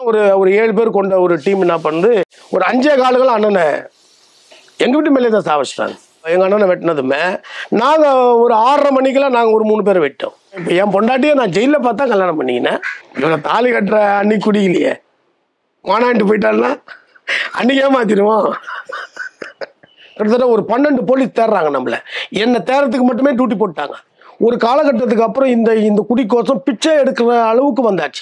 ஒரு 7 பேர் கொண்ட ஒரு டீம் என்ன பண்ணுது, ஒரு 5 கால்கள் அண்ணனை எங்கள் வீட்டு மேலே தான் சாவச்சிட்டாங்க. எங்கள் அண்ணனை வெட்டினதுமே நாங்கள் ஒரு 6:30 மணிக்கெல்லாம் நாங்கள் ஒரு 3 பேரை வெட்டோம். இப்போ என் பொண்டாட்டியை நான் ஜெயிலில் பார்த்தா கல்யாணம் பண்ணிக்கினேன். இவனை தாலி கட்டுற அன்னைக்கு குடிக்கலையே, வானான்ட்டு போயிட்டான்னா அன்றைக்கே மாற்றிடுவோம். கிட்டத்தட்ட ஒரு 12 போலீஸ் தேடுறாங்க நம்மளை. என்னை தேடுறதுக்கு மட்டுமே டியூட்டி போட்டாங்க. ஒரு காலகட்டத்துக்கு அப்புறம் இந்த குடிக்கோசம் பிச்சை எடுக்கிற அளவுக்கு வந்தாச்சு.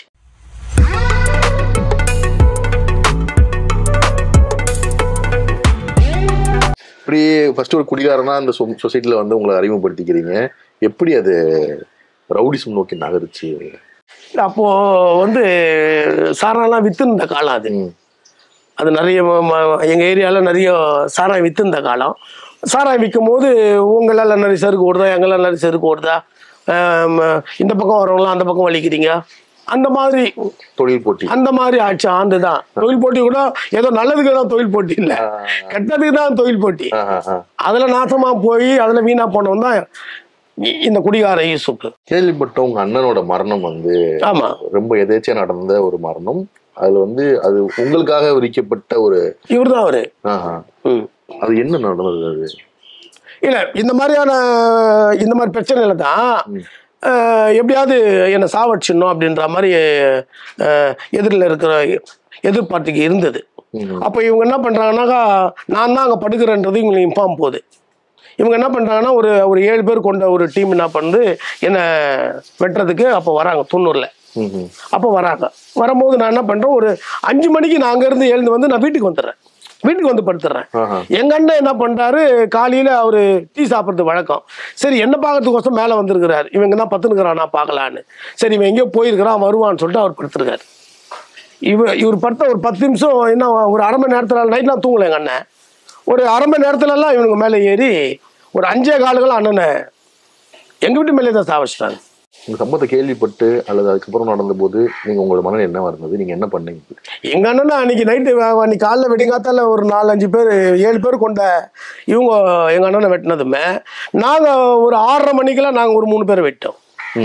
இப்படி ஃபர்ஸ்ட் ஒரு குடிகாரனா அந்த சொசைட்டில வந்து உங்களை அறிமுகப்படுத்திக்கிறீங்க. எப்படி அது ரவுடிசம் நோக்கி நகருச்சு? அப்போ வந்து சாராயெல்லாம் வித்துருந்த காலம் அது. அது நிறைய எங்கள் ஏரியாவில் நிறைய சாராயம் வித்துருந்த காலம். சாராயம் விற்கும் போது உங்களால் நிறைய செருக்கு ஓடுதா, எங்களால் நிறைய செருக்கு ஓடுதா, இந்த பக்கம் வரவங்களாம் அந்த பக்கம் வலிக்கிறீங்க, அந்த மாதிரி தொழில் போட்டி அந்த மாதிரி ஆச்சு. ஆண்டு தான் தொழில் போட்டி கூட ஏதோ நல்லதுக்கு தான் தொழில் போட்டி இல்லை, கெட்டதுக்கு தான் தொழில் போட்டி. அதுல நாசமா போய் அதுல வீணா போனவன் தான் இந்த குடிகார யூசுப். கேள்விப்பட்ட உங்க அண்ணனோட மரணம் வந்து ஆமா ரொம்ப எதேச்சியா நடந்த ஒரு மரணம். அதுல வந்து அது உங்களுக்காக விரிக்கப்பட்ட ஒரு இவர் தான் அவரு. அது என்ன நடந்தது? அது இல்ல இந்த மாதிரி பிரச்சனையில தான் எப்படியாவது என்னை சாவடிச்சிடணும் அப்படின்ற மாதிரி எதிரில் இருக்கிற எதிர்பார்ட்டிக்கு இருந்தது. அப்போ இவங்க என்ன பண்ணுறாங்கன்னாக்கா, நான் தான் அங்கே படுக்கிறேன்றது இவங்களுக்கு இன்ஃபார்ம் போகுது. இவங்க என்ன பண்ணுறாங்கன்னா ஒரு 7 பேர் கொண்ட ஒரு டீம் என்ன பண்ணுது, என்னை வெட்டுறதுக்கு அப்போ வராங்க 90ல். அப்போ வராங்க. வரும்போது நான் என்ன பண்ணுறேன், ஒரு 5 மணிக்கு நான் அங்கேருந்து எழுந்து வந்து நான் வீட்டுக்கு வந்துடுறேன். வீட்டுக்கு வந்து படுத்துறேன். எங்க அண்ணன் என்ன பண்றாரு, காலையில அவரு டீ சாப்பிட்றது வழக்கம். சரி என்ன பார்க்கறதுக்கோசம் மேல வந்திருக்கிறாரு. இவங்க தான் பத்துனுக்கிறான் நான் பார்க்கலான்னு. சரி இவன் எங்கேயோ போயிருக்கிறான் வருவான்னு சொல்லிட்டு அவர் படுத்துருக்காரு. இவர் படுத்த ஒரு 10 நிமிஷம் என்ன ஒரு 1/2 மணி நேரத்துல நைட்லாம் தூங்கல எங்க அண்ணன். ஒரு 1/2 மணி நேரத்துலலாம் இவனுங்க மேலே ஏறி ஒரு 5 கால்கள் அண்ணனை எங்க வீட்டு மேலே தான் சாவச்சிட்டாங்க. உங்க சம்பவத்தை கேள்விப்பட்டு அல்லது அதுக்கப்புறம் நடந்த போது நீங்க உங்களோட மனநிலை என்ன இருந்தது? நீங்க என்ன பண்ணீங்க? எங்க அண்ணனா அன்னைக்கு நைட்டு அன்னைக்கு காலைல வெடிங்காத்தால ஒரு 4-5 பேர் 7 பேர் கொண்ட இவங்க எங்க அண்ணனை வெட்டினதுமே நாங்க ஒரு 6:30 மணிக்கெல்லாம் நாங்க ஒரு 3 பேரை வெட்டோம்.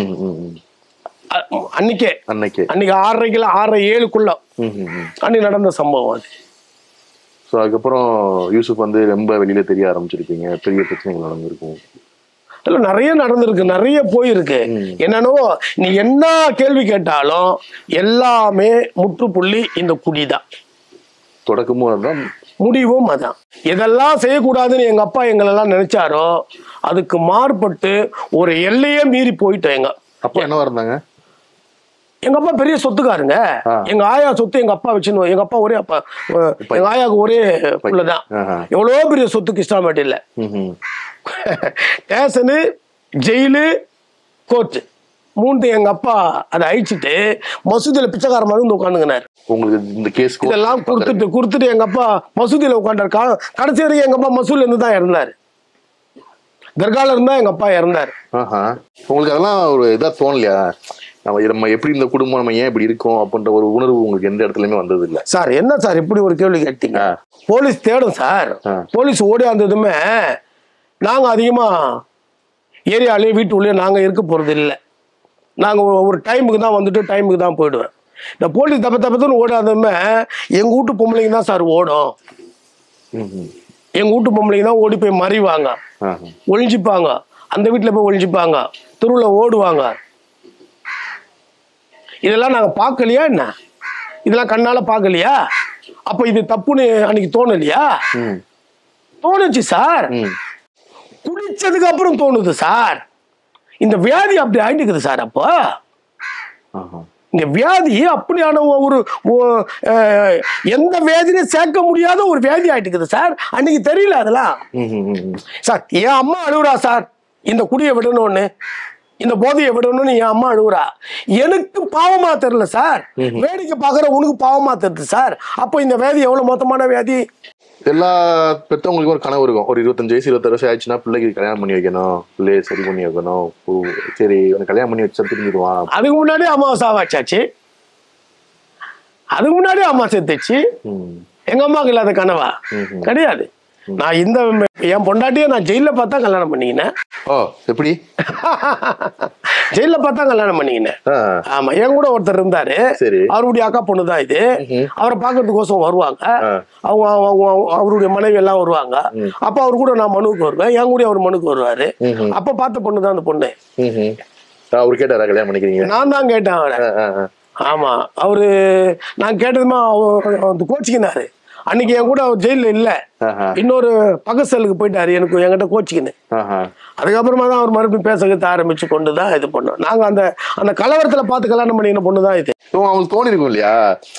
அன்னைக்கு 6:30 6:07 அன்னைக்கு நடந்த சம்பவம் அது. ஸோ அதுக்கப்புறம் யூசுப் வந்து ரொம்ப வெளியில தெரிய ஆரம்பிச்சிருக்கீங்க, பெரிய பிரச்சனைகள் நடந்திருக்கும். நிறைய நடந்திருக்கு, நிறைய போயிருக்கு. என்னன்னோ நீ என்ன கேள்வி கேட்டாலும் எல்லாமே முற்றுப்புள்ளி இந்த குடிதான். தொடக்கமும் அதான், முடிவும் அதான். எதெல்லாம் செய்யக்கூடாதுன்னு எங்க அப்பா எங்களெல்லாம் நினைச்சாரோ அதுக்கு மாறுபட்டு ஒரு எல்லையே மீறி போயிட்டோம். எங்க அப்பா என்னவா இருந்தாங்க? எங்க அப்பா பெரிய சொத்துக்காருங்க. எங்க ஆயா சொத்து எங்க அப்பா வச்சுன்னு, எங்க அப்பா ஒரே அப்பா, எங்க ஆயாவுக்கு ஒரே புள்ளதான். எவ்வளோ பெரிய சொத்து கிருஷ்ணாம்பேட்டையில. ஸ்டேஷனு, ஜெயிலு, கோர்ட்டு 3 எங்க அப்பா அதை அழிச்சிட்டு மசூதியில பிச்சைக்கார மாதிரி வந்து உட்காந்துங்கினாரு. உங்களுக்கு இந்த கேஸ் இதெல்லாம் கொடுத்துட்டு எங்க அப்பா மசூதியில உட்காண்டாரு. கடைசி வரைக்கும் எங்க அப்பா மசூதியில இருந்து தான் இறந்தாரு. தர்கால இருந்தா எங்க அப்பா இறந்தாரு. உங்களுக்கு அதெல்லாம் ஒரு இதா தோணலையா, நம்ம எப்படி இந்த குடும்பம் நம்ம ஏன் இப்படி இருக்கோம் அப்படின்ற ஒரு உணர்வு உங்களுக்கு எந்த இடத்துலயுமே வந்தது இல்லை? சார் என்ன சார் இப்படி ஒரு கேள்வி கேட்டீங்க? போலீஸ் தேடும் சார். போலீஸ் ஓடியாந்ததுமே நாங்க அதிகமா ஏரியாலேயே வீட்டுக்குள்ளேயே நாங்க இருக்க போறது இல்லை. நாங்க ஒரு டைமுக்கு தான் வந்துட்டு டைமுக்கு தான் போயிடுவேன். இந்த போலீஸ் தப்பத்துன்னு ஓடாததுமே எங்க வீட்டு பொம்பளைங்க தான் சார் ஓடும். எங்க வீட்டு பொம்பளைங்க தான் ஓடி போய் மறைவாங்க, ஒழிஞ்சிப்பாங்க, அந்த வீட்டுல போய் ஒழிஞ்சிப்பாங்க, தெருவுல ஓடுவாங்க. இதெல்லாம் நாங்க பார்க்கலையா என்ன? இதெல்லாம் கண்ணால பார்க்கலையா? அப்ப இது தப்புன்னு அன்னைக்கு தோணலையா? தோணுச்சு சார். குடிச்சதுக்கு அப்புறம் தோணுது சார். இந்த வியாதி அப்படி ஆயிட்டுக்குது சார். அப்போ இந்த வியாதி அப்படியான ஒரு எந்த வியாதியும் சேர்க்க முடியாத ஒரு வியாதி ஆயிட்டுக்குது சார். அன்னைக்கு தெரியல அதெல்லாம் சார். என் அம்மா அழுகுறா சார், இந்த குடியை விடணும்னு, இந்த போதையை விடணும்னு என் அம்மா அழுகுறா. எனக்கு பாவமா தெரியல சார், வேடிக்கை பாக்குற உனக்கு பாவமா தெரியுது சார். அப்போ இந்த வியாதி எவ்வளவு மொத்தமான வியாதி. எல்லா பெற்றவங்களுக்கும் ஒரு கனவு இருக்கும். ஒரு 25 வயசு 26 வருஷம் ஆயிடுச்சுன்னா பிள்ளைக்கு கல்யாணம் பண்ணி வைக்கணும், பிள்ளைய சரி பண்ணி வைக்கணும். சரி கல்யாணம் பண்ணி வச்சா திரும்பிடுவான். அதுக்கு முன்னாடி அம்மா சாவாச்சாச்சு, அதுக்கு முன்னாடி அம்மா செத்துச்சு. எங்க அம்மாவுக்கு இல்லாத கனவா? கிடையாது. நான் என் பொண்டாட்டியை நான் ஜெயில பார்த்தா கல்யாணம் பண்ணிக்கினேன். எப்படி? ஜெயில பார்த்தா கல்யாணம் பண்ணிக்கினேன். ஆமா, என் கூட ஒருத்தர் இருந்தாரு, அவருடைய அக்கா பொண்ணுதான் இது. அவரை பாக்குறதுக்கோசம் வருவாங்க, அவங்க அவருடைய மனைவி எல்லாம் வருவாங்க. அப்ப அவரு கூட நான் மனுவுக்கு வருவேன், என் கூட அவர் மனுக்கு வருவாரு. அப்ப பார்த்த பொண்ணுதான் அந்த பொண்ணு. அவரு கேட்டாரா கல்யாணம் பண்ணிக்கிறீங்க? நான் தான் கேட்டேன் அவரை. ஆமா, அவரு நான் கேட்டதுமா கோச்சிக்கினாரு. அன்னைக்கு என் கூட அவர் ஜெயில இல்ல, இன்னொரு பக்கத்து செல்லுக்கு போயிட்டாரு, எனக்கு என்கிட்ட கோச்சிக்கின்னு. அதுக்கப்புறமா தான் அவர் மறுபடியும் பேச ஆரம்பிச்சு கொண்டுதான் இது பண்ணோம். நாங்க அந்த அந்த கலவரத்துல பார்த்து கல்யாணம் பண்ணின பொண்ணுதான் இது. அவங்களுக்கு தோணி இருக்கும் இல்லையா,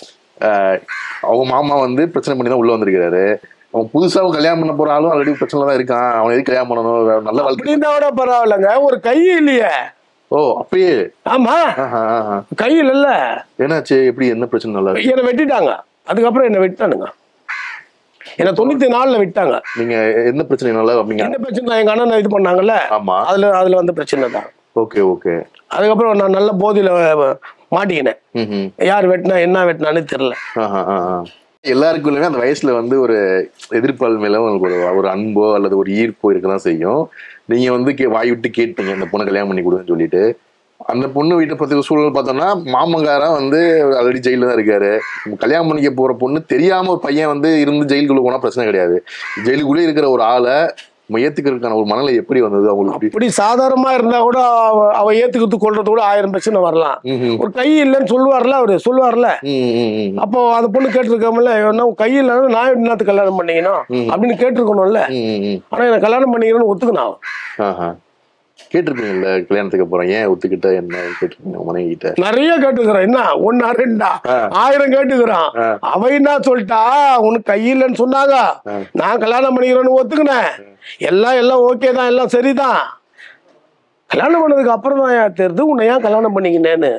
அவங்க மாமா வந்து பிரச்சனை பண்ணி தான் உள்ள வந்திருக்காரு, அவன் புதுசா கல்யாணம் பண்ண போற ஆளும் ஆல்ரெடி பிரச்சனை தான் இருக்கான், அவன் எதுக்கு கல்யாணம் பண்ணணும், நல்ல வாழ்க்கை விட பரவாயில்லங்க, ஒரு கை இல்லையே. ஓ அப்பயே? ஆமா, கையில் இல்ல. என்னாச்சு, எப்படி, என்ன பிரச்சனை? நல்லா என்னை வெட்டிட்டாங்க, அதுக்கப்புறம் என்ன வெட்டானுங்க, என்ன 94ல விட்டாங்க. நீங்க என்ன பிரச்சனைனால? என்ன பிரச்சனை? எங்க அண்ணன் இது பண்ணாங்கல்ல, அதுல வந்து பிரச்சனை தான். Okay okay. அதுக்கப்புறம் நான் நல்ல போதையில மாட்டிக்கினேன். யார் வெட்டினா என்ன வெட்டினான்னு தெரியல. எல்லாருக்குள்ளயுமே அந்த வயசுல வந்து ஒரு எதிர்ப்பால் மேல உங்களுக்கு ஒரு அன்போ அல்லது ஒரு ஈர்ப்போ இருக்கதான் செய்யும். நீங்க வந்து வாய் விட்டு கேட்டீங்க இந்த பொண்ணை கல்யாணம் பண்ணி கொடுன்னு சொல்லிட்டு. அந்த பொண்ணு வீட்டை பத்தி சூழல் பார்த்தோம்னா, மாமங்காரன் வந்து ஆல்ரெடி ஜெயில தான் இருக்காரு. கல்யாணம் பண்ணிக்க போற பொண்ணு தெரியாம ஒரு பையன் வந்து இருந்து ஜெயிலுக்குள்ள போனா பிரச்சனை கிடையாது. ஜெயிலுக்குள்ளே இருக்கிற ஒரு ஆளை ஏத்துக்கிறதுக்கான ஒரு மனநிலை எப்படி வந்தது அவங்களுக்கு? அப்படி சாதாரணமா இருந்தா கூட அவ ஏத்துக்கிறது கொள்றது கூட 1000 பிரச்சனை வரலாம். ஒரு கை இல்லைன்னு சொல்லுவார்ல, அவரு சொல்லுவார்ல, அப்போ அந்த பொண்ணு கேட்டிருக்காமல, கை இல்லைன்னா நான் என்னத்துக்கு கல்யாணம் பண்ணிக்கணும் அப்படின்னு கேட்டிருக்கணும்ல. ஆனா எனக்கு கல்யாணம் பண்ணிக்கணும்னு ஒத்துக்கணும். கேட்டிருப்பீங்கல்ல, கல்யாணத்துக்கு அப்புறம் ஏன் ஒத்துக்கிட்ட என்ன கேட்டிருக்கீங்க மனைவி கிட்ட? நிறைய கேட்டுக்கிறான், என்ன 1 2 1000 கேட்டுக்கிறான். அவ என்ன சொல்லிட்டா, உனக்கு கையிலன்னு சொன்னாங்க, நான் கல்யாணம் பண்ணிக்கிறேன்னு ஒத்துக்கினேன், எல்லாம் ஓகே தான், எல்லாம் சரிதான். கல்யாணம் பண்ணதுக்கு அப்புறம் தான் ஏன் தெரியுது உன்னை ஏன் கல்யாணம் பண்ணிக்கினேன்னு.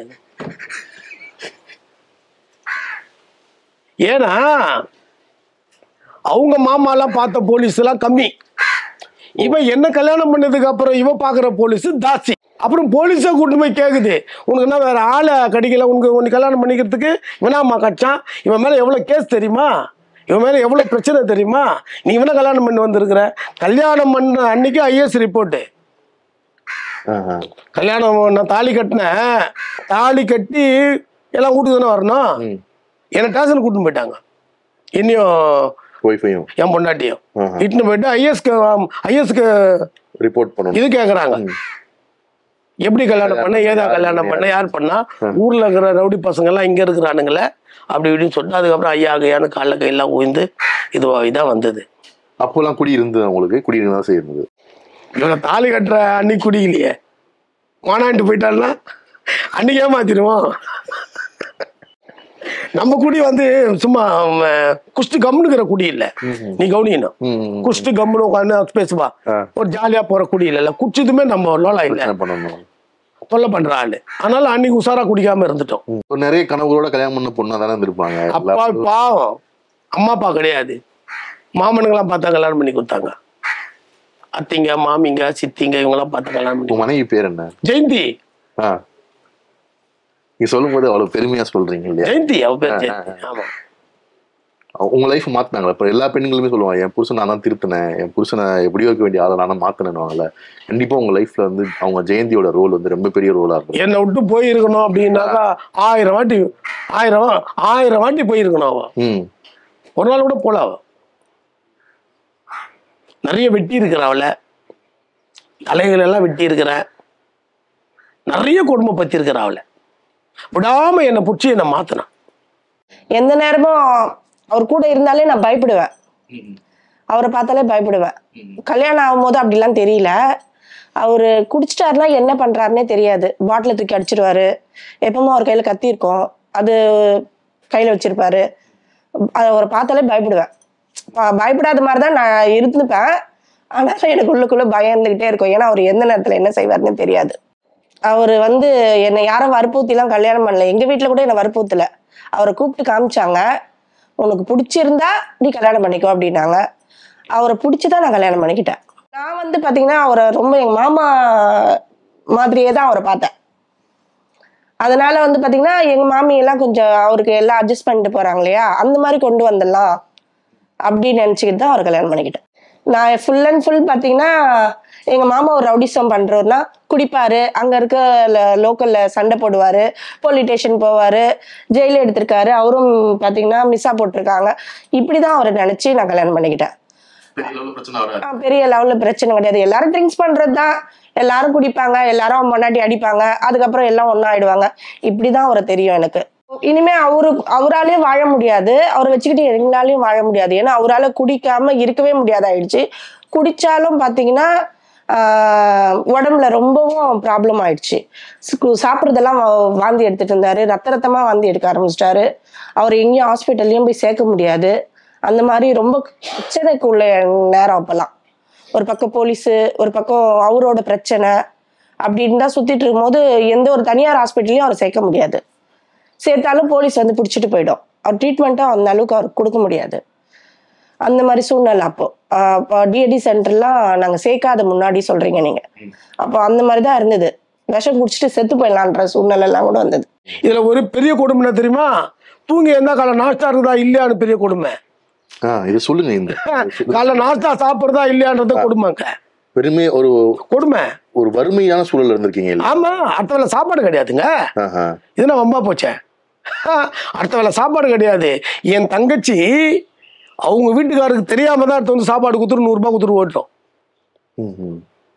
ஏன்னா அவங்க மாமாலாம் பார்த்த போலீஸ் எல்லாம் கம்மி, இவன் என்ன கல்யாணம் பண்ணதுக்கு அப்புறம் இவ பாக்குற போலீஸ் தாசி. அப்புறம் போலீஸை கூட்டு போய் கேக்குது, உனக்கு என்ன வேற ஆளை கிடைக்கல, உனக்கு கல்யாணம் பண்ணிக்கிறதுக்கு இவனாமா கட்சான், இவன் மேல எவ்வளவு கேஸ் தெரியுமா, இவன் மேல எவ்வளவு பிரச்சனை தெரியுமா, நீ இவனை கல்யாணம் பண்ணி வந்திருக்கிற. கல்யாணம் பண்ண அன்னைக்கு ஐஏஎஸ் ரிப்போர்ட்டு, கல்யாணம் நான் தாலி கட்டினேன், தாலி கட்டி எல்லாம் வீட்டுக்கு தானே வரணும், என்ன ஸ்டேஷன் கூட்டின்னு போயிட்டாங்க, இன்னும் என் பொண்டாட்டியும் இட்டுன்னு போயிட்டு ஐஎஸ்க்கு ரிப்போர்ட் பண்ணணும். இது கேக்குறாங்க, எப்படி கல்யாணம் பண்ண, ஏதா கல்யாணம் பண்ண, யார் பண்ணா, ஊர்ல இருக்கிற ரவுடி பசங்க எல்லாம் இங்க இருக்கிறானுங்களே அப்படி இப்படின்னு சொல்லிட்டு, அதுக்கப்புறம் ஐயா கையான்னு கால கையெல்லாம் உயிர்ந்து இதான் வந்தது. அப்போல்லாம் குடி இருந்தது, அவங்களுக்கு குடி இருந்தா செய்யுது. இவங்க தாலி கட்டுற அன்னைக்கு குடி இல்லையே, மானாண்டு போயிட்டான்னா அன்னைக்கு ஏமாத்திடுவோம். நம்ம குடி வந்து சும்மா குஷ்டு கம்முனுக்கிற குடி இல்ல, நீ கவனிக்கணும். குஷ்டு கம்முன்னு உட்காந்து பேசுவா, ஒரு ஜாலியா போற குடி இல்ல, குடிச்சதுமே நம்ம லோலா இல்ல தொல்லை பண்ற ஆளு. அதனால அன்னைக்கு உசாரா குடிக்காம இருந்துட்டோம். நிறைய கனவுகளோட கல்யாணம் பண்ண பொண்ணா தானே இருந்திருப்பாங்க. அப்பா பாவம், அம்மா அப்பா கிடையாது, மாமனுங்கெல்லாம் பார்த்தா கல்யாணம் பண்ணி கொடுத்தாங்க. அத்திங்க, மாமிங்க, சித்திங்க இவங்கெல்லாம் பார்த்து கல்யாணம் பண்ணி. மனைவி பேர் என்ன? ஜெயந்தி. நீ சொல்லும் போது அவ்வளவு பெருமையா சொல்றீங்க இல்லையா? ஜெயந்தி அவ பேர். ஆமா. உங்க லைஃப் மாத்தினாங்களா? இப்ப எல்லா பெண்களுமே சொல்லுவாங்க, என் புருஷன் நான் தான் திருத்தினேன், என் புருஷனை எப்படியோ இருக்க வேண்டிய ஆளை நான் மாத்தினேன்னுவாங்கல்ல. கண்டிப்பா உங்க லைஃப்ல வந்து அவங்க ஜெயந்தியோட ரோல் வந்து ரொம்ப பெரிய ரோலா இருக்கும். என்னை விட்டு போயிருக்கணும் அப்படின்னாக்கா 1000 வாட்டி போயிருக்கணும் அவ. ஒரு நாள் கூட போல. அவ நிறைய வெட்டி இருக்கிற, அவளை தலைகள் எல்லாம் வெட்டி இருக்கிற, நிறைய கொடுமை பத்தி இருக்கிற, அவளை விடாம என்னை பிடிச்சி என்னை மாத்தினான். எந்த நேரமும் அவர் கூட இருந்தாலே நான் பயப்படுவேன், அவரை பார்த்தாலே பயப்படுவேன். கல்யாணம் ஆகும்போது அப்படிலாம் தெரியல. அவரு குடிச்சிட்டாருன்னா என்ன பண்றாருன்னே தெரியாது. பாட்டில தூக்கி அடிச்சிருவாரு, எப்பவுமே அவர் கையில கத்தி இருக்கும், அது கையில வச்சிருப்பாரு. அவரை பார்த்தாலே பயப்படுவேன். பயப்படாத மாதிரிதான் நான் இருந்துப்பேன், ஆனாலும் எனக்கு உள்ளுக்குள்ள பயம் இருந்துகிட்டே இருக்கும். ஏன்னா அவர் எந்த நேரத்துல என்ன செய்வாருன்னு தெரியாது. அவரு வந்து என்னை யாரும் வற்புறுத்திலாம் கல்யாணம் பண்ணல. எங்க வீட்டுல கூட என்னை வற்புறுத்தல. அவரை கூப்பிட்டு காமிச்சாங்க, உனக்கு பிடிச்சிருந்தா நீ கல்யாணம் பண்ணிக்கோ அப்படின்னாங்க. அவரை பிடிச்சிதான் நான் கல்யாணம் பண்ணிக்கிட்டேன். நான் வந்து பாத்தீங்கன்னா அவரை ரொம்ப எங்க மாமா மாதிரியே தான் அவரை பார்த்தேன். அதனால வந்து பாத்தீங்கன்னா எங்க மாமி எல்லாம் கொஞ்சம் அவருக்கு எல்லாம் அட்ஜஸ்ட் பண்ணிட்டு போறாங்க இல்லையா, அந்த மாதிரி கொண்டு வந்துடலாம் அப்படின்னு நினைச்சுக்கிட்டு தான் அவரை கல்யாணம் பண்ணிக்கிட்டேன். நான் ஃபுல் அண்ட் ஃபுல் பாத்தீங்கன்னா எங்க மாமா ஒரு ரவுடிசம் பண்றோம்னா குடிப்பாரு, அங்க இருக்க லோக்கல்ல சண்டை போடுவாரு, போலீஸ் ஸ்டேஷன் போவாரு, ஜெயில எடுத்திருக்காரு, அவரும் பாத்தீங்கன்னா மிஸ்ஸா போட்டிருக்காங்க. இப்படிதான் அவரை நினைச்சு நான் கல்யாணம் பண்ணிக்கிட்டேன். பெரிய லெவல்ல பிரச்சனை கிடையாது. எல்லாரும் ட்ரிங்க்ஸ் பண்றதுதான், எல்லாரும் குடிப்பாங்க, எல்லாரும் முன்னாடி அடிப்பாங்க, அதுக்கப்புறம் எல்லாம் ஒண்ணா ஆயிடுவாங்க. இப்படிதான் அவரை தெரியும் எனக்கு. இனிமே அவராலே வாழ முடியாது, அவரை வச்சுக்கிட்டு எங்களாலையும் வாழ முடியாது. ஏன்னா அவரால குடிக்காம இருக்கவே முடியாது ஆயிடுச்சு. குடிச்சாலும் பாத்தீங்கன்னா உடம்புல ரொம்பவும் ப்ராப்ளம் ஆயிடுச்சு. சாப்பிட்றதெல்லாம் வாந்தி எடுத்துட்டு இருந்தாரு, ரத்தமா வாந்தி எடுக்க ஆரம்பிச்சிட்டாரு. அவர் எங்கேயும் ஹாஸ்பிட்டல்லையும் போய் சேர்க்க முடியாது. அந்த மாதிரி ரொம்ப பிரச்சனைக்கு உள்ள நேரம். அப்பெல்லாம் ஒரு பக்கம் போலீஸு, ஒரு பக்கம் அவரோட பிரச்சனை அப்படின்னு தான் சுத்திட்டு இருக்கும்போது எந்த ஒரு தனியார் ஹாஸ்பிட்டல்லையும் அவர் சேர்க்க முடியாது. சேர்த்தாலும் போலீஸ் வந்து பிடிச்சிட்டு போயிடும். அவர் ட்ரீட்மெண்ட்டும் அந்த அளவுக்கு அவருக்கு கொடுக்க முடியாது. அந்த மாதிரி சூழ்நிலை. அப்போ டிஏடி சென்டர்லாம் நாங்கள் சேர்க்காத முன்னாடி சொல்றீங்க நீங்க. அப்போ அந்த மாதிரி தான் இருந்தது. விஷம் குடிச்சிட்டு செத்து போயிடலான்ற சூழ்நிலை எல்லாம் கூட வந்தது. இதுல ஒரு பெரிய கொடுமை தெரியுமா? தூங்கி எந்த காலை நாஸ்டா இருக்குதா இல்லையான்னு பெரிய கொடுமை. இது சொல்லுங்க. இந்த காலை நாஸ்டா சாப்பிடுறதா இல்லையான்றத கொடுமைங்க. பெருமை ஒரு கொடுமை. ஒரு வறுமையான சூழல் இருந்திருக்கீங்க. ஆமா, அடுத்த வேலை சாப்பாடு கிடையாதுங்க. இது நான் வம்பா போச்சேன். அடுத்த வேலை சாப்பாடு கிடையாது. என் தங்கச்சி அவங்க வீட்டுக்காரருக்கு தெரியாம தான் அடுத்து வந்து சாப்பாடு கொடுத்துரு 100 ரூபாய் கொடுத்துட்டு ஓட்டோம்.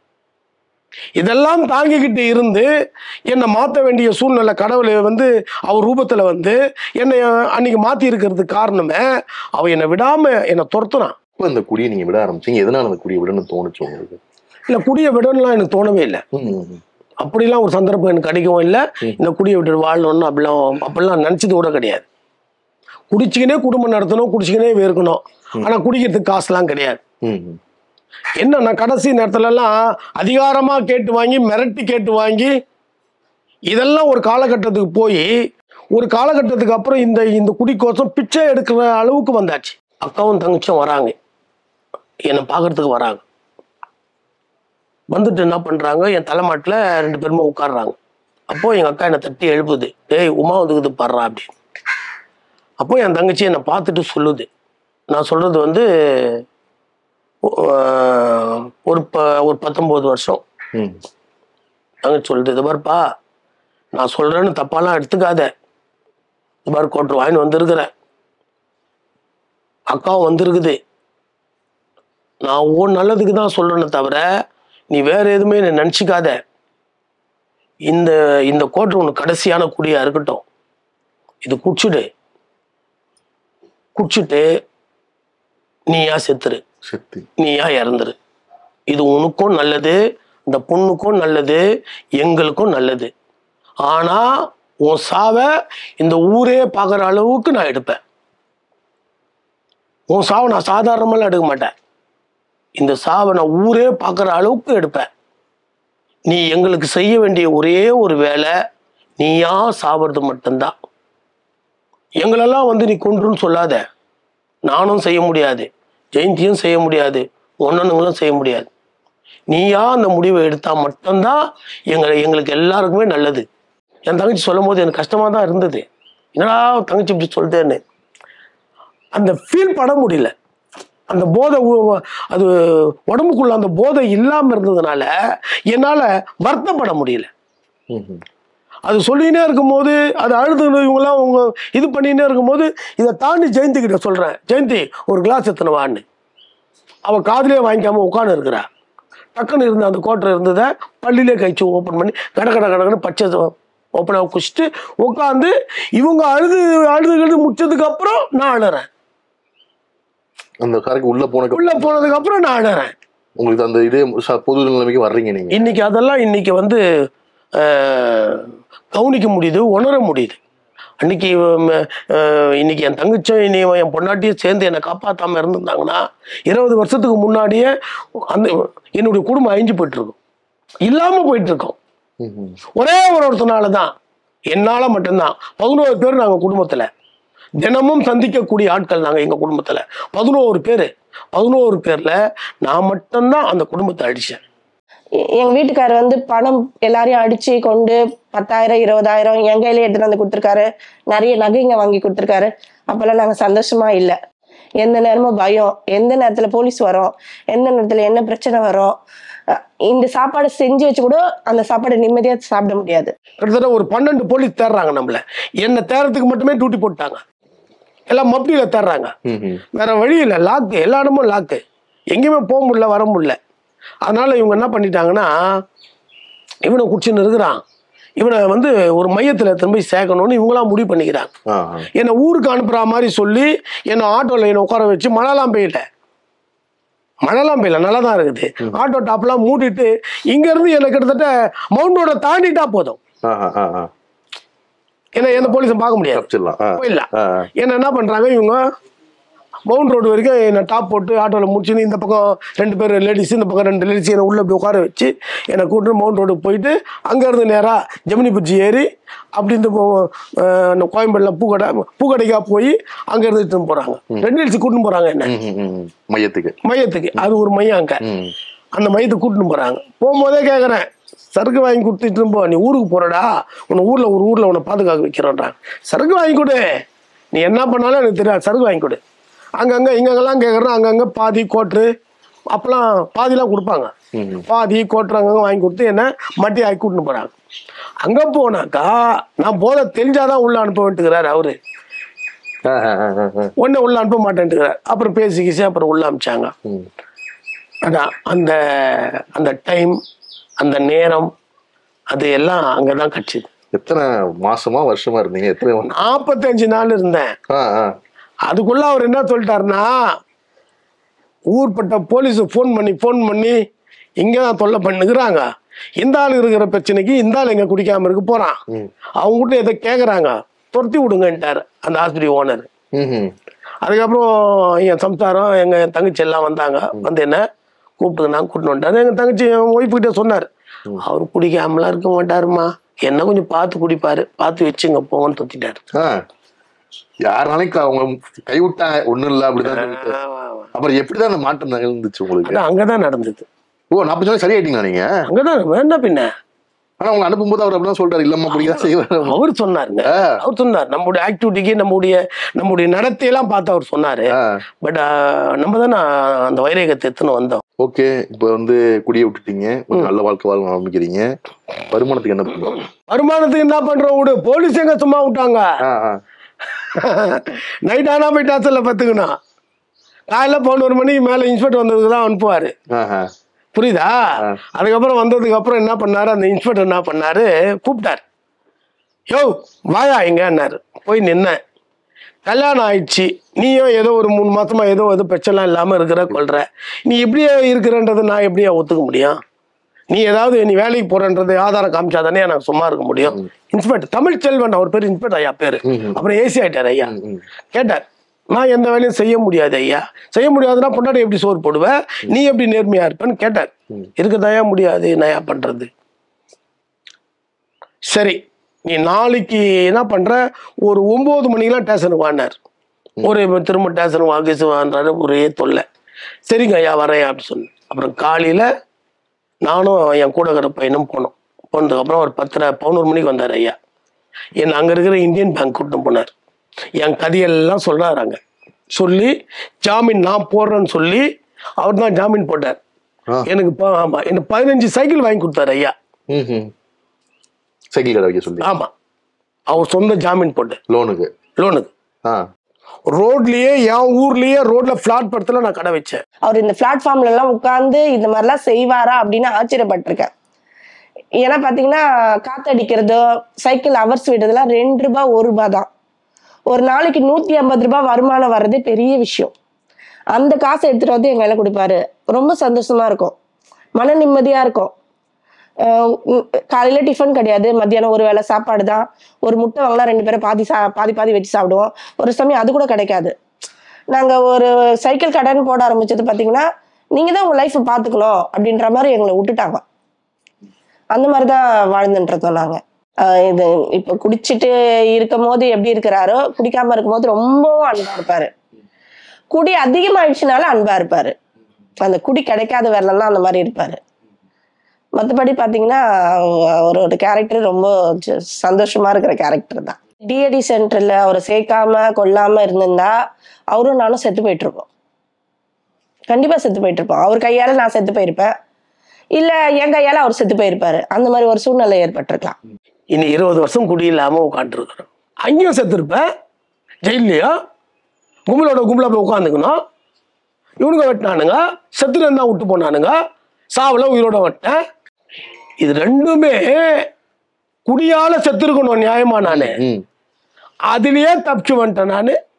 இதெல்லாம் தாங்கிக்கிட்டு இருந்து என்னை மாற்ற வேண்டிய சூழ்நிலை கடவுள் வந்து அவர் ரூபத்துல வந்து என்னை அன்னைக்கு மாத்தி இருக்கிறதுக்கு காரணமே அவ என்னை விடாம என்னை துரத்துறான். இந்த குடியை நீங்க விட ஆரம்பிச்சீங்க. எதனால அந்த குடியை விடணும்னு தோணுச்சு உங்களுக்கு? இல்ல, குடியை விடணும்லாம் எனக்கு தோணவே இல்லை. அப்படிலாம் ஒரு சந்தர்ப்பம் எனக்கு கிடைக்கவும் இல்லை. இந்த குடியை விட்டு வாழணும்னு அப்படிலாம் நினைச்சது கூட கிடையாது. குடிச்சுக்கினே குடும்பம் நடத்தணும், குடிச்சுக்கினே இருக்கணும். ஆனா குடிக்கிறதுக்கு காசுலாம் கிடையாது. என்ன, நான் கடைசி நேரத்துல எல்லாம் அதிகாரமா கேட்டு வாங்கி, மிரட்டி கேட்டு வாங்கி, இதெல்லாம் ஒரு காலகட்டத்துக்கு போய் ஒரு காலகட்டத்துக்கு அப்புறம் இந்த குடிக்கோசம் பிச்சை எடுக்கிற அளவுக்கு வந்தாச்சு. அக்காவும் தங்கச்சியும் வராங்க, என்னை பார்க்கறதுக்கு வராங்க. வந்துட்டு என்ன பண்றாங்க, என் தலைமாட்டில் 2 பேருமே உட்காடுறாங்க. அப்போ எங்க அக்கா என்னை தட்டி எழுப்புது, டேய் உமா வந்துக்குது பாடுறா அப்படின்னு. அப்போ என் தங்கச்சி என்னை பார்த்துட்டு சொல்லுது. நான் சொல்றது வந்து ஒரு 19 வருஷம். தங்கச்சி சொல்லுது, இது பாருப்பா, நான் சொல்றேன்னு தப்பாலாம் எடுத்துக்காத. இது பாரு, கோட்டர் வாங்கின்னு வந்திருக்கிறேன், அக்காவும் வந்திருக்குது. நான் நல்லதுக்கு தான் சொல்றேன்னு தவிர நீ வேற எதுவுமே நினைச்சுக்காத. இந்த கோட்டர் உனக்கு கடைசியான குடியா இருக்கட்டும். இது குடிச்சுட்டு நீயா செத்துரு, நீயா இறந்துரு. இது உனக்கும் நல்லது, இந்த பொண்ணுக்கும் நல்லது, எங்களுக்கும் நல்லது. ஆனா உன் சாவை இந்த ஊரே பார்க்குற அளவுக்கு நான் எடுப்பேன். உன் சாவை நான் சாதாரணமெல்லாம் எடுக்க மாட்டேன். இந்த சாவை நான் ஊரே பார்க்குற அளவுக்கு எடுப்பேன். நீ எங்களுக்கு செய்ய வேண்டிய ஒரே ஒரு வேலை, நீயா சாவது மட்டும்தான். எங்களெல்லாம் வந்து நீ கொன்றுன்னு சொல்லாத. நானும் செய்ய முடியாது, ஜெயந்தியும் செய்ய முடியாது, ஒன்னனுங்களும் செய்ய முடியாது. நீயா அந்த முடிவை எடுத்தா மட்டும்தான் எங்களுக்கு எல்லாருக்குமே நல்லது. என் தங்கச்சி சொல்லும் போது எனக்கு கஷ்டமா தான் இருந்தது. என்னடா தங்கச்சி இப்படி சொல்லிட்டேன்னு அந்த ஃபீல் பண்ண முடியல. அந்த போதை அது உடம்புக்குள்ள அந்த போதை இல்லாம இருந்ததுனால என்னால வருத்தப்பட முடியல. அது சொல்லினே இருக்கும்போது, அது அழுது இவங்கெல்லாம் அவங்க இது பண்ணினே இருக்கும்போது, இதை தாண்டி ஜெயந்தி கிட்ட சொல்றேன், ஜெயந்தி ஒரு கிளாஸ் எத்தனை வான்னு. அவ காதலே வாங்கிக்காம உட்காந்து இருக்கிறா. டக்குன்னு இருந்த அந்த கோட்டர் இருந்ததை பள்ளியிலே கழிச்சு ஓப்பன் பண்ணி கடன்னு பச்சை ஓப்பனாக குடிச்சிட்டு உட்காந்து இவங்க அழுது முடிச்சதுக்கு அப்புறம் நான் அழுறேன். அந்த காருக்கு உள்ள போனதுக்கு அப்புறம் நான் அழுறேன். உங்களுக்கு அந்த இதே பொது நிலைமைக்கு வர்றீங்க நீங்க. இன்னைக்கு அதெல்லாம் இன்னைக்கு வந்து கவனிக்க முடியுது, உணர முடியுது. இன்னைக்கு என் தங்கச்சும் என் பொண்டாட்டியும் சேர்ந்து என்னை காப்பாற்றாம இருந்திருந்தாங்கன்னா 20 வருஷத்துக்கு முன்னாடியே என்னுடைய குடும்பம் அழிஞ்சு போயிட்டு இருக்கும், இல்லாம போயிட்டு இருக்கோம். ஒரே ஒருத்தனாலதான், என்னால மட்டும்தான். 11 பேர் நாங்க குடும்பத்துல தினமும் சந்திக்கக்கூடிய ஆட்கள் நாங்க எங்க குடும்பத்துல 11 பேர். 11 பேர்ல நான் மட்டும்தான் அந்த குடும்பத்தை அடிச்சேன். எங்க வீட்டுக்காரர் வந்து பணம் எல்லாரையும் அடிச்சு கொண்டு 10,000 20,000 என் கையில எடுத்துட்டு வந்து கொடுத்துருக்காரு. நிறைய நகைங்க வாங்கி கொடுத்துருக்காரு. அப்பெல்லாம் நாங்க சந்தோஷமா இல்லை. எந்த நேரமும் பயம், எந்த நேரத்துல போலீஸ் வரும், எந்த நேரத்துல என்ன பிரச்சனை வரும், இந்த சாப்பாடு செஞ்சு வச்சு கூட அந்த சாப்பாடு நிம்மதியா சாப்பிட முடியாது. கிட்டத்தட்ட ஒரு 12 போலீஸ் தேடுறாங்க நம்மள. என்ன தேடுறதுக்கு மட்டுமே டியூட்டி போட்டாங்க. எல்லாம் மப்டியில தேடுறாங்க. வேற வழி இல்லை, லாக்கு, எல்லா இடமும் லாக்கு, எங்கேயுமே போக முடியல, வர முடியல. அதனால இவங்க என்ன பண்ணிட்டாங்கன்னா, இவனை குடிச்சுன்னு இருக்கிறான், இவனை வந்து ஒரு மையத்தில் திரும்பி சேர்க்கணும்னு இவங்களாம் முடிவு பண்ணிக்கிறாங்க. என்னை ஊருக்கு அனுப்புற மாதிரி சொல்லி என்னை ஆட்டோவில் என்னை உட்கார வச்சு, மழைலாம் பெய்யல, நல்லா தான் இருக்குது, ஆட்டோ டாப்லாம் மூடிட்டு இங்கேருந்து என்னை கிட்டத்தட்ட மவுண்ட் ரோட தாண்டிட்டா போதும், ஏன்னா எந்த போலீஸும் பார்க்க முடியாது, போயிடலாம். ஏன்னா என்ன பண்ணுறாங்க இவங்க, மவுண்ட் ரோடு வரைக்கும் என்னை டாப் போட்டு ஆட்டோவில் முடிச்சுன்னு இந்த பக்கம் 2 பேர் லேடிஸ், இந்த பக்கம் 2 லேடிஸ் என்னை உள்ளே போய் உட்கார வச்சு என்னை கூப்பிட்டு மவுண்ட் ரோடுக்கு போயிட்டு அங்கேருந்து நேராக ஜெமினி பிரிட்ஜி ஏறி அப்படி இந்த கோயம்பேடில் பூக்கடைக்காக போய் அங்கேருந்து இட்டுன்னு போகிறாங்க. 2 ஹில்ஸ் கூட்டின்னு போகிறாங்க என்ன மையத்துக்கு. அது ஒரு மையம் அங்கே, அந்த மையத்துக்கு கூட்டின்னு போகிறாங்க. போகும்போதே கேட்குறேன், சரக்கு வாங்கி கொடுத்துட்டு போ, நீ ஊருக்கு போகிறடா, உன்னை ஊரில் உன்னை பாதுகாக்க வைக்கிறோன்றாங்க. சரக்கு வாங்கி கொடு, நீ என்ன பண்ணாலும் எனக்கு தெரியாது, சரக்கு வாங்கி கொடு. அங்கங்கே இங்கெங்கெல்லாம் கேட்குறேன், அங்கங்கே பாதி கோட்ரு அப்பெல்லாம் பாதிலாம் கொடுப்பாங்க, பாதி கோட்ரு அங்கங்கே வாங்கி கொடுத்து என்ன மட்டி ஆக்கி கூட்டின்னு போகிறாங்க. அங்கே போனாக்கா நான் போத தெரிஞ்சாதான் உள்ள அனுப்ப வேண்டுகிறார் அவரு, ஒன்றை உள்ள அனுப்ப மாட்டேன்ட்டுக்கிறார். அப்புறம் பேசிக்கிச்சு, அப்புறம் உள்ள அனுப்பிச்சாங்க. அதான் அந்த அந்த டைம், அந்த நேரம், அது எல்லாம் அங்கதான் கட்சிது. எத்தனை மாசமா வருஷமா இருந்தீங்க? 45 நாள் இருந்தேன். அதுக்குள்ள அவர் என்ன சொல்லிட்டாருன்னா, ஊர்பட்ட போலீஸ் ஃபோன் பண்ணி இங்கதான் தொல்லை பண்ணுகிறாங்க, இந்த ஆள் இருக்கிற பிரச்சனைக்கு இந்த ஆள் எங்க குடிக்காம இருக்க போறான், அவங்க கிட்ட எதை கேக்குறாங்க, துரத்தி விடுங்கன்ட்டாரு அந்த ஆஸ்பத்திரி ஓனர். அதுக்கப்புறம் என் சம்சாரம் எங்க தங்கச்சி எல்லாம் வந்தாங்க, வந்து என்ன கூப்பிட்டு நான் கூட்டின்னு வந்துட்டாரு. எங்க தங்கச்சி ஒய்ஃபு கிட்ட சொன்னார், அவரு குடிக்காமலாம் இருக்க மாட்டாருமா, என்ன கொஞ்சம் பார்த்து குடிப்பாரு, பார்த்து வச்சுங்க போங்கன்னு தொத்திட்டாரு. யாருனாலும் அவங்க கைவிட்டா ஒண்ணும் இல்ல அப்படிதான். அப்புறம் எப்படிதான் அந்த மாற்றம் நிகழ்ந்துச்சு உங்களுக்கு? அங்கதான் நடந்தது. ஓ, 40 நாள் சரியாயிட்டீங்களா நீங்க? அங்கதான் வேண்டாம் பின்ன. ஆனா அவங்க அனுப்பும்போது அவர் அப்படிதான் சொல்றாரு, இல்லம்மா அப்படிதான் செய்வாரு. அவர் சொன்னாருங்க, அவர் சொன்னார், நம்முடைய ஆக்டிவிட்டிக்கு நம்முடைய நடத்தையெல்லாம் பார்த்து அவர் சொன்னாரு. பட் நம்ம தானே அந்த வைரேகத்தை எடுத்துன்னு வந்தோம். ஓகே, இப்ப வந்து குடியை விட்டுட்டீங்க, நல்ல வாழ்க்கை வாழ ஆரம்பிக்கிறீங்க. வருமானத்துக்கு என்ன பண்ணுவோம்? வருமானத்துக்கு என்ன பண்றோம் விடு, போலீஸ் எங்க சும்மா விட்டாங்க. நைட் ஆனா போய் டாஸ்ல பத்துக்கணும், காலையில 11 மணிக்கு மேல இன்ஸ்பெக்டர் வந்ததுக்குதான் அனுப்புவாரு, புரியுதா? அதுக்கப்புறம் வந்ததுக்கு அப்புறம் என்ன பண்ணாரு, அந்த இன்ஸ்பெக்டர் என்ன பண்ணாரு, கூப்பிட்டாரு, யோ வாயா எங்கன்னாரு. போய் நின்ன, கல்யாணம் ஆயிடுச்சு, நீயும் ஏதோ ஒரு 3 மாசமா ஏதோ பிரச்சனை இல்லாம இருக்கிற கொள்ற, நீ இப்படியே இருக்கிறன்றது நான் எப்படியா ஒத்துக்க முடியும்? நீ ஏதாவது நீ வேலைக்கு போறன்றது ஆதாரம் காமிச்சாதானே எனக்கு சும்மா இருக்க முடியும். இன்ஸ்பெக்டர் தமிழ் செல்வன் அவர் பேர், இன்ஸ்பெக்டர் ஐயா பேரு, அப்புறம் ஏசி ஆயிட்டார் ஐயா. கேட்டார், நான் எந்த வேலையும் செய்ய முடியாது ஐயா, செய்ய முடியாதுன்னா பொண்டாட்டி எப்படி சோறு போடுவேன், நீ எப்படி நேர்மையா இருப்பேன்னு கேட்டார். இருக்குதாயா முடியாது, என்னையா பண்றது? சரி நீ நாளைக்கு என்ன பண்ற, ஒரு 9 மணிக்கெல்லாம் ஸ்டேஷனுக்கு வாங்கினார். ஒரு திரும்ப ஸ்டேஷன் வாங்கிச்சு வாங்குறாரு, ஒரே தொல்லை. சரிங்க ஐயா வரேன் அப்படின்னு சொன்னேன். அப்புறம் காலையில நானும் என் கூட இருக்கிற பையனும் போனோம். போனதுக்கப்புறம் ஒரு 11 மணிக்கு வந்தார் ஐயா. என்னை அங்கே இருக்கிற இந்தியன் பேங்க் கூட்டிட்டு போனார். என் கதையெல்லாம் சொல்றாரு. அங்கே சொல்லி ஜாமீன் நான் போடுறேன்னு சொல்லி அவர் தான் ஜாமீன் போட்டார். எனக்கு ஆமா எனக்கு 15 சைக்கிள் வாங்கி கொடுத்தாரு ஐயா. சைக்கிள் கடை வைக்க சொல்லி? ஆமா, அவர் சொந்த ஜாமீன் போட்டு லோனுக்கு. ரோட்லயே என் ஊர்லயே ரோட்ல பிளாட் படத்துல நான் கடை வச்சேன். அவர் இந்த பிளாட்ஃபார்ம்ல எல்லாம் உட்கார்ந்து இந்த மாதிரிலாம் செய்வாரா அப்படின்னு ஆச்சரியப்பட்டிருக்கேன். ஏன்னா பாத்தீங்கன்னா காத்தடிக்கிறதோ சைக்கிள் அவர்ஸ் விடுறதுலாம் 2 ரூபாய் 1 ரூபாய் தான். ஒரு நாளைக்கு 150 ரூபாய் வருமானம் வர்றதே பெரிய விஷயம். அந்த காசை எடுத்துட்டு வந்து எங்க கையில கொடுப்பாரு. ரொம்ப சந்தோஷமா இருக்கும், மன நிம்மதியா இருக்கும். காலையில டிஃபன் கிடையாது, மத்தியானம் ஒரு வேளை சாப்பாடு தான். ஒரு முட்டை வாங்கினா 2 பேரும் பாதி வச்சு சாப்பிடுவோம். ஒரு சமயம் அது கூட கிடைக்காது. நாங்க ஒரு சைக்கிள் கடைன்னு போட ஆரம்பிச்சது பாத்தீங்கன்னா, நீங்க தான் உங்க லைஃப் பாத்துக்கணும் அப்படின்ற மாதிரி எங்களை விட்டுட்டாங்க. அந்த மாதிரிதான் வாழ்ந்துன்றோம் நாங்க. இது இப்ப குடிச்சிட்டு இருக்கும் போது எப்படி இருக்கிறாரோ, குடிக்காம இருக்கும் போது ரொம்பவும் அன்பா இருப்பாரு. குடி அதிகமாயிடுச்சுனால அன்பா இருப்பாரு. அந்த குடி கிடைக்காத வேலைலாம் அந்த மாதிரி இருப்பாரு. மற்றபடி பார்த்தீங்கன்னா அவரோட கேரக்டர் ரொம்ப சந்தோஷமா இருக்கிற கேரக்டர் தான். டிஏடி சென்டர்ல அவரை சேர்க்காம கொல்லாம இருந்திருந்தா அவரும் நானும் செத்து போயிட்டு இருப்போம். கண்டிப்பா செத்து போயிட்டு இருப்போம். அவர் கையால நான் செத்து போயிருப்பேன். இல்ல என் கையால அவர் செத்து போயிருப்பாரு. அந்த மாதிரி ஒரு சூழ்நிலை ஏற்பட்டிருக்கலாம். இனி 20 வருஷம் குடியில்லாம உட்காந்துருக்குறோம். அங்கேயும் செத்துருப்பேன், ஜெயிலையும் கும்பலோட போய் உட்காந்துக்கணும். இவனுங்க வெட்டினானுங்க, செத்துன்னு தான் விட்டு போனானுங்க, சாவுல உயிரோட வெட்டேன். இது ரெண்டுமே குடியால செத்துருக்கணும் நியாயமா. நானு அதுலயே தப்பிச்சு வந்துட்டேன் நானு.